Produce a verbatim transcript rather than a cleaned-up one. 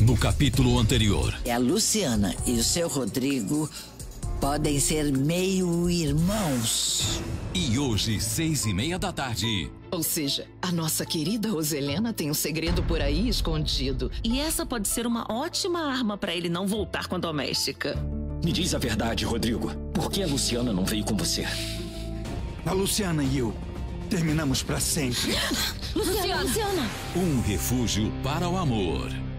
no capítulo anterior. A Luciana e o seu Rodrigo podem ser meio irmãos. E hoje, seis e meia da tarde. Ou seja, a nossa querida Roselena tem um segredo por aí escondido. E essa pode ser uma ótima arma para ele não voltar com a doméstica. Me diz a verdade, Rodrigo. Por que a Luciana não veio com você? A Luciana e eu terminamos para sempre. Luciana! Luciana! Um refúgio para o amor.